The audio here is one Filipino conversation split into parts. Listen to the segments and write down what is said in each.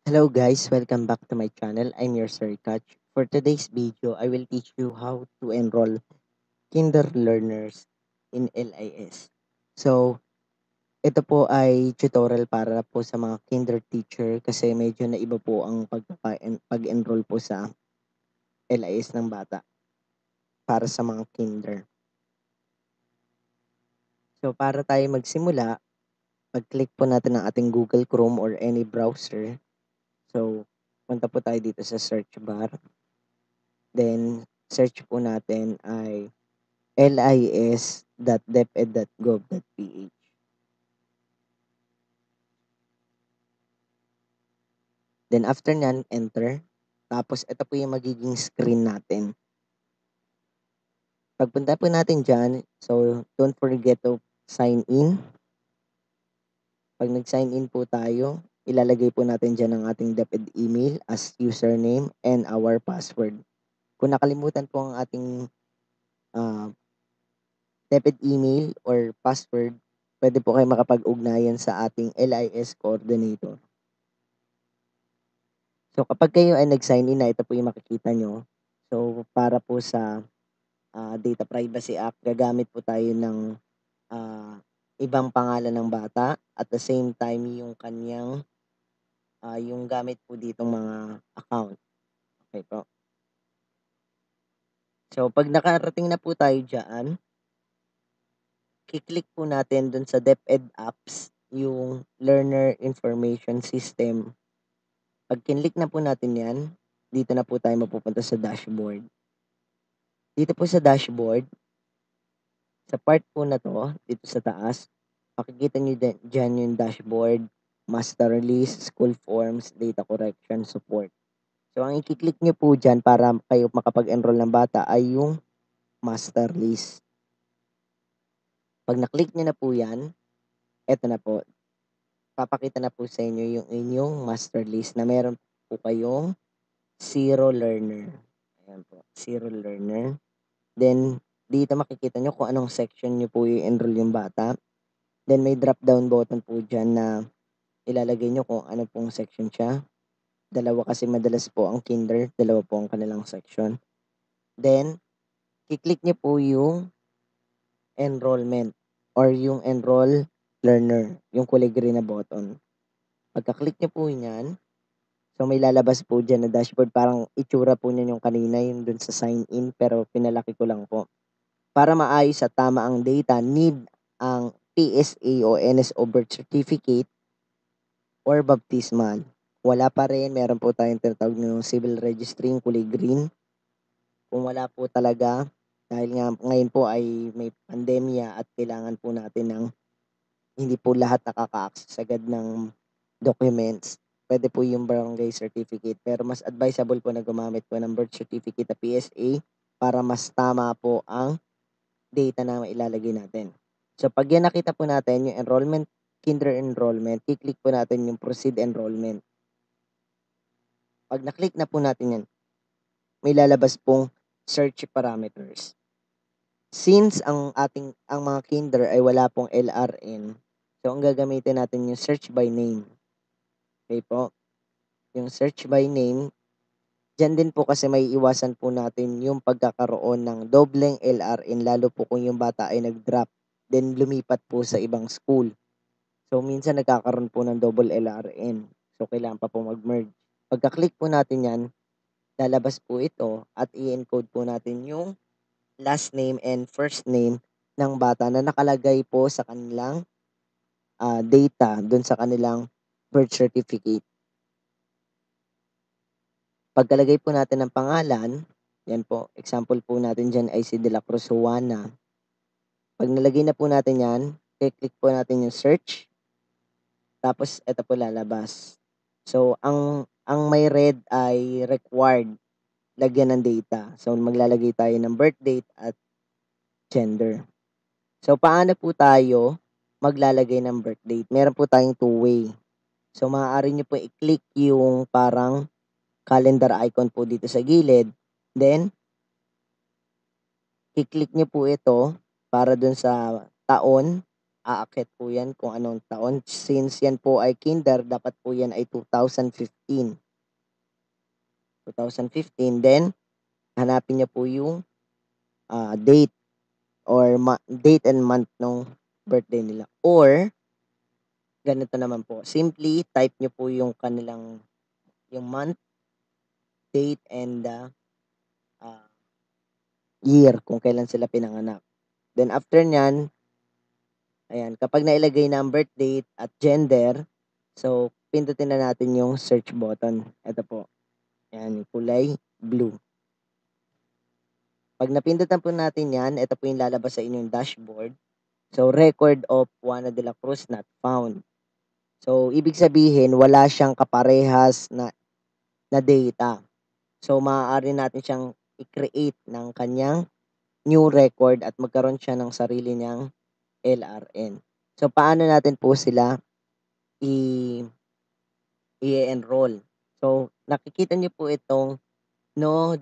Hello guys, welcome back to my channel. I'm your Sir Catch. For today's video, I will teach you how to enroll kinder learners in LIS. So, ito po ay tutorial para po sa mga kinder teacher kasi medyo naiba po ang pag-enroll po sa LIS ng bata para sa mga kinder. So, para tayo magsimula, mag-click po natin ang ating Google Chrome or any browser. So, punta po tayo dito sa search bar. Then, search po natin ay lis.deped.gov.ph. Then, after nyan, enter. Tapos, ito po yung magiging screen natin. Pagpunta po natin dyan, so, don't forget to sign in. Pag nag-sign in po tayo, ilalagay po natin dyan ang ating DepEd email as username and our password. Kung nakalimutan po ang ating DepEd email or password, pwede po kayo makapag-ugnayan sa ating LIS coordinator. So, kapag kayo ay nag-sign in na, ito po yung makikita nyo. So, para po sa Data Privacy Act, gagamit po tayo ng ibang pangalan ng bata. At the same time, yung kanyang, yung gamit po ditong mga account. Okay po. So, pag nakarating na po tayo dyan, kiklik po natin dun sa DepEd Apps, yung Learner Information System. Pag kinlik na po natin yan, dito na po tayo mapupunta sa dashboard. Dito po sa dashboard, sa part po na to, dito sa taas, makikita nyo dyan yung dashboard, master list, school forms, data correction, support. So, ang i-click nyo po dyan para kayo makapag-enroll ng bata ay yung master list. Pag na-click nyo na po yan, eto na po. Papakita na po sa inyo yung inyong master list na meron po kayong 0 learner. Ayan po, 0 learner. Then, dito makikita nyo kung anong section nyo po i-enroll yung bata. Then, may drop-down button po dyan na ilalagay nyo kung ano pong section siya. Dalawa kasi madalas po ang kinder, dalawa po ang kanilang section. Then, kiklik nyo po yung enrollment or yung enroll learner, yung kulay green na button. Pagka-click nyo po yan, so may lalabas po dyan na dashboard, parang itsura po niyan yung kanina, yung dun sa sign in, pero pinalaki ko lang po. Para maayos at tama ang data, need ang PSA o NSO birth certificate or baptismal. Wala pa rin, meron po tayong tinatawag ng civil registry, yung kulay green. Kung wala po talaga, dahil nga ngayon po ay may pandemya at kailangan po natin ng hindi po lahat nakaka-access agad ng documents. Pwede po yung barangay certificate. Pero mas advisable po na gumamit po ng birth certificate na PSA para mas tama po ang data na ilalagay natin. So, pag yan nakita po natin, yung enrollment, kinder enrollment, kiklik po natin yung proceed enrollment. Pag naklik na po natin yan, may lalabas pong search parameters. Since ang mga kinder ay wala pong LRN, so ang gagamitin natin yung search by name. Okay po? Yung search by name, dyan din po kasi may iwasan po natin yung pagkakaroon ng dobleng LRN, lalo po kung yung bata ay nag-drop, then lumipat po sa ibang school. So, minsan nagkakaroon po ng double LRN. So, kailangan pa po mag-merge. Pagka-click po natin yan, lalabas po ito at i-encode po natin yung last name and first name ng bata na nakalagay po sa kanilang data dun sa kanilang birth certificate. Pagkalagay po natin ng pangalan, yan po, example po natin dyan ay si De La Cruz Juana. Pag nalagay na po natin yan, click po natin yung search, tapos ito po lalabas. So, ang may red ay required lagyan ng data. So, maglalagay tayo ng birth date at gender. So, paano po tayo maglalagay ng birth date? Meron po tayong two-way. So, maaari nyo po i-click yung parang calendar icon po dito sa gilid. Then, i-click nyo po ito para dun sa taon. aakyat po yan kung anong taon. Since yan po ay kinder, dapat po yan ay 2015. 2015, then hanapin niyo po yung date or date and month ng birthday nila. Or, ganito naman po, simply type niyo po yung kanilang, yung month, date, and uh, year kung kailan sila pinanganak. Then after nyan, ayan, kapag nailagay na ang birth date at gender, so pindutin na natin yung search button. Ito po, ayan, yung kulay blue. Pag napindutan po natin yan, ito po yung lalabas sa inyong dashboard. So, record of Juana de la Cruz not found. So, ibig sabihin, wala siyang kaparehas na data. So, maaari natin siyang i-create ng kanyang new record at magkaroon siya ng sarili niyang LRN. So, paano natin po sila i-enroll? So, nakikita niyo po itong no,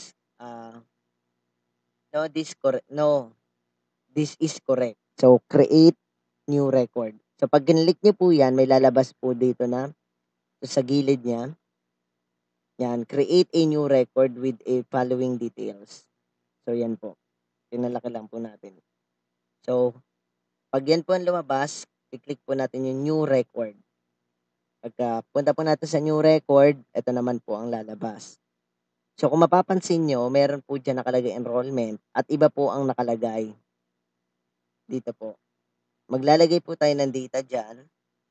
this is correct. So, create new record. So, pag kinlik niyo po yan, may lalabas po dito na sa gilid niya. Yan, create a new record with a following details. So, yan po. Pinalaki lang po natin. So, pag yan po ang lumabas, i-click po natin yung new record. Pagka punta po natin sa new record, ito naman po ang lalabas. So, kung mapapansin nyo, meron po dyan nakalagay enrollment at iba po ang nakalagay dito po. Maglalagay po tayo ng data dyan.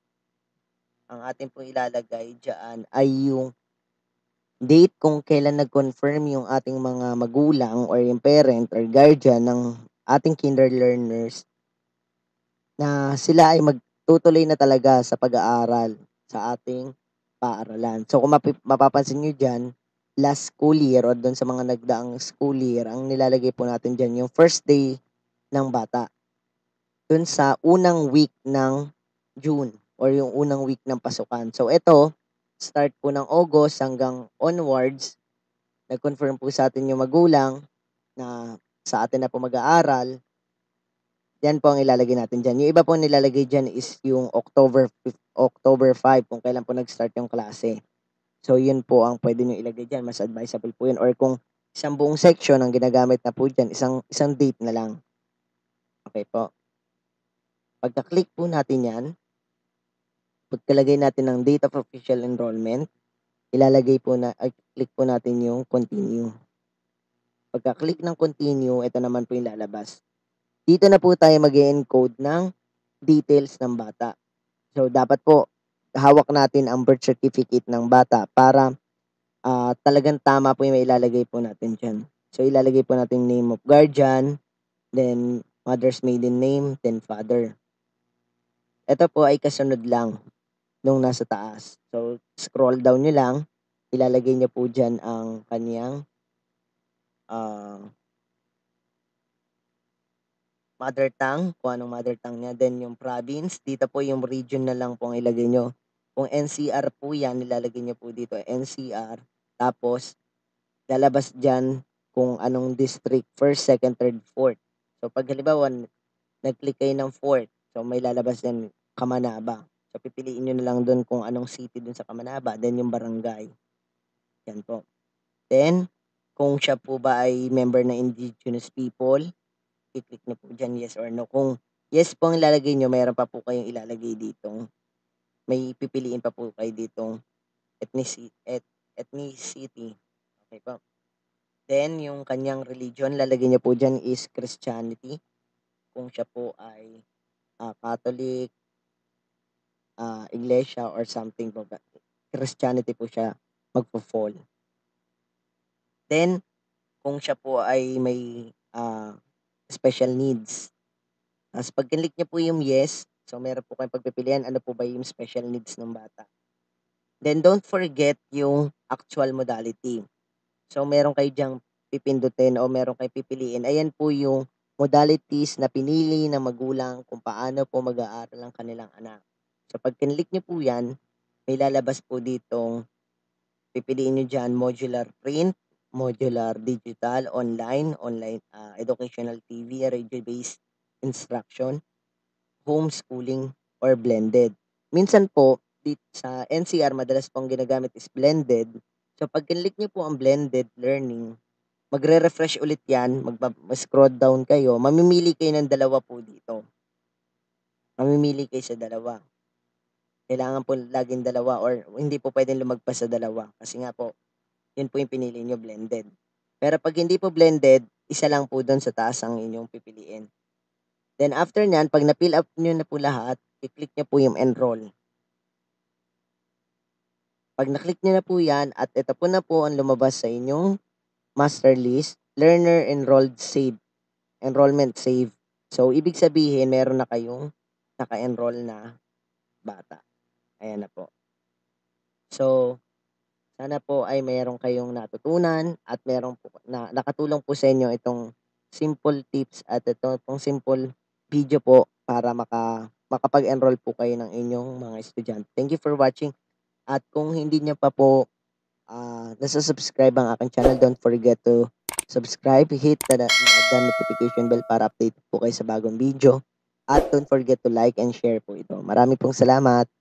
Ang ating po ilalagay dyan ay yung date kung kailan nag-confirm yung ating mga magulang or yung parent or guardian ng ating kinder learners na sila ay magtutuloy na talaga sa pag-aaral sa ating paaralan. So kung mapapansin nyo dyan, last school year o doon sa mga nagdaang school year, ang nilalagay po natin dyan yung first day ng bata. Doon sa unang week ng June or yung unang week ng pasukan. So ito, start po ng August hanggang onwards, nag-confirm po sa atin yung magulang na sa atin na po mag-aaral. Yan po ang ilalagay natin dyan. Yung iba po nilalagay dyan is yung October 5 kung kailan po nag-start yung klase. So yun po ang pwede nyo ilagay dyan. Mas advisable po yun. Or kung isang buong section ang ginagamit na po dyan, isang date na lang. Okay po. Pagka-click po natin yan, pagkalagay natin ng date of official enrollment, click po natin yung continue. Pagka-click ng continue, ito naman po yung lalabas. Dito na po tayo mag-encode ng details ng bata. So, dapat po, hawak natin ang birth certificate ng bata para talagang tama po yung ilalagay po natin dyan. So, ilalagay po natin name of guardian, then mother's maiden name, then father. Ito po ay kasunod lang nung nasa taas. So, scroll down nyo lang, ilalagay nyo po dyan ang kanyang mother tongue, kung anong mother tongue niya. Then yung province, dito po yung region na lang po ang ilagay nyo. Kung NCR po yan, nilalagay nyo po dito NCR. Tapos, lalabas dyan kung anong district, first, second, third, fourth. So, pag halimbawa, nag-click kayo ng fourth, so may lalabas dyan, Kamanaba. So, pipiliin nyo na lang doon kung anong city doon sa Kamanaba, then yung barangay. Yan po. Then, kung siya po ba ay member ng indigenous people, i-click nyo po dyan yes or no. Kung yes po ang ilalagay nyo, mayroon pa po kayong ilalagay dito. May pipiliin pa po kayo dito ethnicity. Okay po. Then, yung kanyang religion, lalagay nyo po dyan is Christianity. Kung siya po ay Catholic, Iglesia, or something po. Christianity po siya magpo-fall. Then, kung siya po ay may special needs. Tapos pag kinlik niyo po yung yes, so meron po kayong pagpipilian ano po ba yung special needs ng bata. Then don't forget yung actual modality. So meron kayo diyang pipindutin o meron kayo pipiliin. Ayan po yung modalities na pinili ng magulang kung paano po mag-aaral ang kanilang anak. So pag kinlik niyo po yan, may lalabas po ditong pipiliin niyo dyan modular print, modular digital, online educational TV, radio-based instruction. homeschooling or blended. Minsan po, sa NCR madalas pong ginagamit is blended. So pag kinlik niyo po ang blended learning, magre-refresh ulit 'yan, scroll down kayo, mamimili kayo ng dalawa po dito. Mamimili kayo sa dalawa. Kailangan po laging dalawa or hindi po puwedeng lumagpas sa dalawa kasi nga po, yun po yung pinili niyo blended. Pero pag hindi po blended, isa lang po dun sa taas ang inyong pipiliin. Then after niyan, pag na-fill up niyo na po lahat, i-click niyo po yung enroll. Pag na-click niyo na po yan at ito po na po ang lumabas sa inyong master list, learner enrolled save, enrollment save. So, ibig sabihin, meron na kayong naka-enroll na bata. Ayan na po. So, sana po ay meron kayong natutunan at meron po na nakatulong po sa inyo itong simple tips at ito pong simple video po para makapag-enroll po kayo ng inyong mga estudyante. Thank you for watching at kung hindi niyo pa po nasa-subscribe ang aking channel, don't forget to subscribe, hit the notification bell para update po kayo sa bagong video at don't forget to like and share po ito. Marami pong salamat.